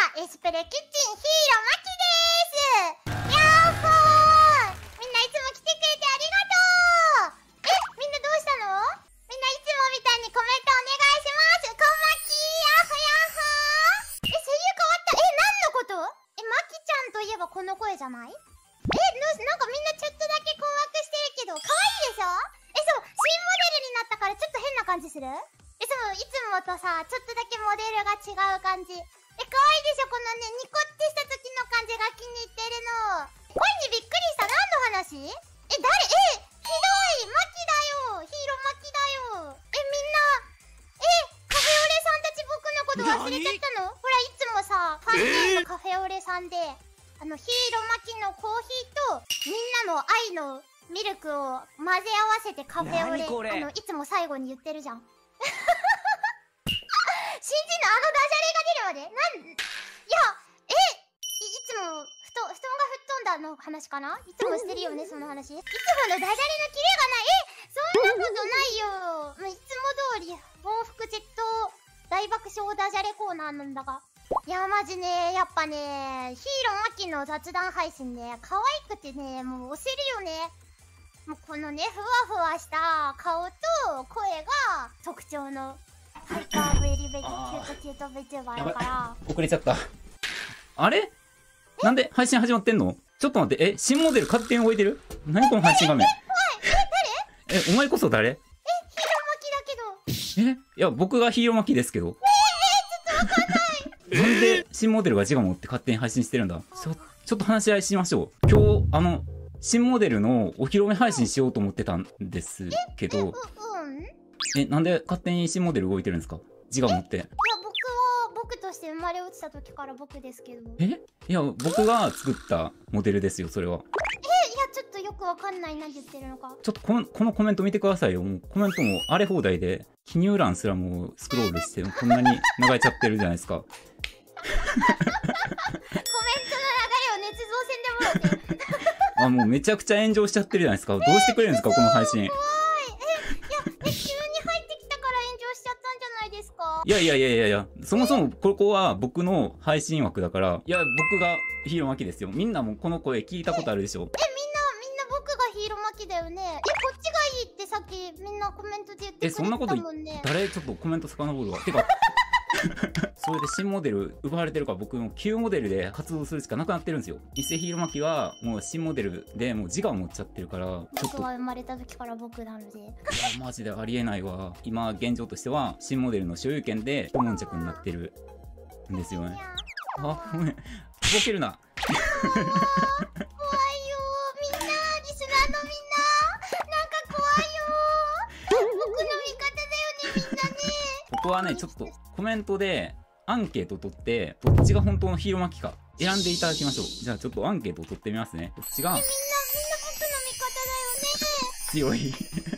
エスプレキッチンヒーローマキです。やっほー、みんないつも来てくれてありがとう。みんなどうしたの？みんないつもみたいにコメントお願いします。こまきやっほやっほー。声優変わった。何のこと？マキちゃんといえばこの声じゃない？なんかみんなちょっとだけ困惑してるけど、可愛いでしょ？そう、新モデルになったからちょっと変な感じする？いつもとさ、ちょっとだけモデルが違う感じ。可愛いでしょ？このね、ニコってした時の感じが気に入ってるの。声にびっくりした。何の話？誰？ひどい！マキだよ！ヒーローマキだよ！みんな、カフェオレさんたち僕のこと忘れちゃったの？ほら、いつもさ、ファンネームカフェオレさんで、ヒーローマキのコーヒーと、みんなの愛のミルクを混ぜ合わせてカフェオレ、いつも最後に言ってるじゃん。新人のダジャレが出るまでいつも布団が吹っ飛んだの話かな？いつもしてるよね、その話。いつものダジャレのキレがない。そんなことないよ。いつも通り、報復ジェット大爆笑ダジャレコーナーなんだが。いや、マジね、やっぱね、ヒーローマキの雑談配信ね、可愛くてね、もう押せるよね。もうこのね、ふわふわした顔と声が特徴のハイパーベリベリキュート VTuber だから。 遅れちゃった。あれ？なんで配信始まってんの？ちょっと待って、新モデル勝手に置いてる？何この配信画面。誰？お前こそ誰？ ヒーローマキだけど。 いや、僕がヒーローマキですけど。 ちょっとわかんない。 なんで新モデルが自我持って勝手に配信してるんだ。ちょっと話し合いしましょう。今日、新モデルのお披露目配信しようと思ってたんですけど、なんで勝手に新モデル動いてるんですか？自我持って。いや、 僕として生まれ落ちた時から僕ですけど。 いや、僕が作ったモデルですよ、それは。 いや、ちょっとよくわかんない。何言ってるのか。 ちょっとこのコメント見てくださいよ。もうコメントも荒れ放題で、記入欄すらもスクロールして、こんなに流れちゃってるじゃないですか。 コメントの流れを捏造戦でもらって。 もうめちゃくちゃ炎上しちゃってるじゃないですか。どうしてくれるんですか、この配信。 怖い。急に入ってきたから炎上しちゃったんじゃないですか？ いや、そもそもここは僕の配信枠だから、いや、僕がヒーローマキですよ。みんなもこの声聞いたことあるでしょ。 みんな僕がヒーローマキだよね。こっちがいいってさっきみんなコメントで言ってくれてたもんね。 そんなこと誰？ちょっとコメント遡るわ。てか、それで新モデル奪われてるから僕も旧モデルで活動するしかなくなってるんですよ。一世ヒーローマキはもう新モデルでもう自我を持っちゃってるから、ちょっと。 僕は生まれた時から僕なので。いや、 マジでありえないわ。今現状としては新モデルの所有権で一悶着になってるんですよね。ごめん。とぼけるな。 怖いよ。みんな、リスナーのみんな、なんか怖いよ。僕の味方だよね、みんなね。 ここはね、ちょっとコメントでアンケート取って、どっちが本当のヒーローマキか選んでいただきましょう。じゃあちょっとアンケートを取ってみますね。どっちがみんな僕強い。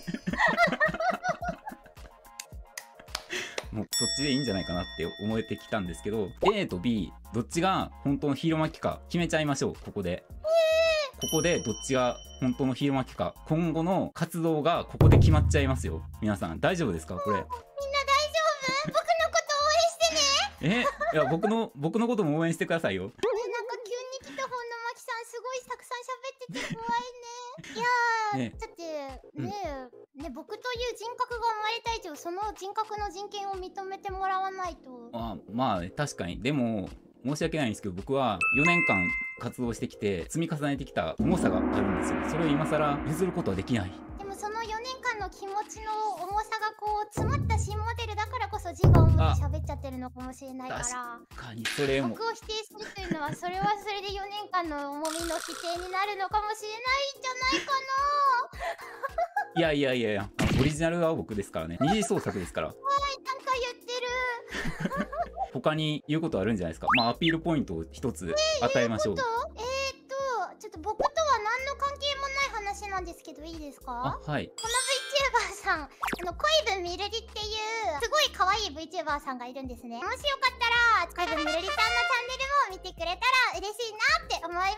もうそっちでいいんじゃないかなって思えてきたんですけど、A と B どっちが本当のヒーローマキか決めちゃいましょう。ここでどっちが本当のヒーローマキか、今後の活動がここで決まっちゃいますよ。皆さん大丈夫ですか？これ。 みんな大丈夫？僕のこと応援してね。 いや、僕のことも応援してくださいよ。 なんか急に来た本のマキさん、すごいたくさん喋ってて怖いね。いやー、だって僕という人格が生まれた以上、その人格の人権を認めてもらわないと。 まあ確かに。でも申し訳ないんですけど、僕は4年間活動してきて積み重ねてきた重さがあるんですよ。それを今更譲ることはできない。 でもその4年間の気持ちの重さがこう詰まった新モデルだからこそ自我を持って喋っちゃってるのかもしれないから。 確かにそれも。 僕を否定するというのは、それはそれで4年間の重みの否定になるのかもしれないんじゃないかな。 いや、オリジナルは僕ですからね。二次創作ですから。 なんか言ってる。 他に言うことあるんじゃないですか。アピールポイントを一つ与えましょう。 ちょっと僕とは何の関係もない話なんですけど、いいですか？ はい。 この VTuber さん、恋文みるりっていうすごい可愛い VTuber さんがいるんですね。もしよかったら恋文みるりさんのチャンネルも見てくれたら嬉しいなって思います。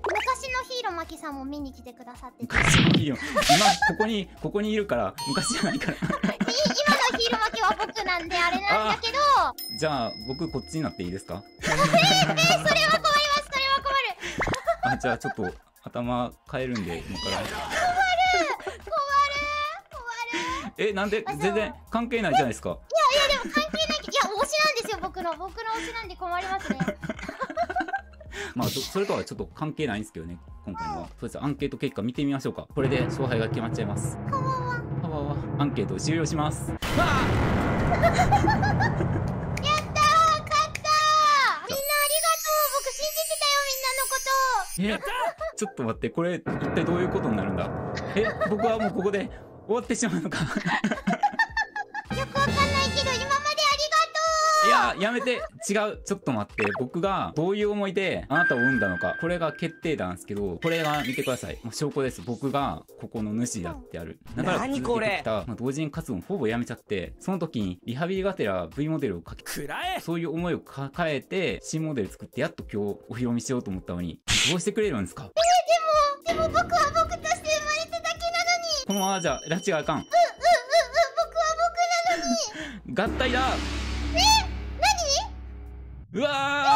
昔のヒーローマキさんも見に来てくださってて、 昔のヒーロー、今ここにいるから昔じゃないから。 今のヒヒール負けは僕なんであれなんだけど。 じゃあ僕こっちになっていいですか？ それは困ります、それは困る。 あ、じゃあちょっと頭変えるんで今から。なんで全然関係ないじゃないですか。 いやでも関係ないけど、いや推しなんですよ、僕の推しなんで困りますね。 まあそれとはちょっと関係ないんですけどね、今回は。そうです、アンケート結果見てみましょうか。これで勝敗が決まっちゃいます。 こんばんは。 はわわ、アンケート終了します。わあやったー、勝ったー。みんなありがとう。僕信じてたよ、みんなのこと。 ちょっと待って、これ一体どういうことになるんだ。僕はもうここで終わってしまうのか。 よくわかんないけど、今までありがとう。 いや、やめて。違う。ちょっと待って。僕がどういう思いであなたを産んだのか。これが決定なんですけど、これが見てください。もう証拠です。僕がここの主だってある。だから続けてきた、同人活動もほぼやめちゃって、その時にリハビリがてら V モデルをそういう思いを抱えて、新モデル作ってやっと今日お披露目しようと思ったのに、どうしてくれるんですか？ でも僕は僕として生まれただけなのに。 このままじゃ拉致があかん。 僕は僕なのに。 合体だ。 何？ うわ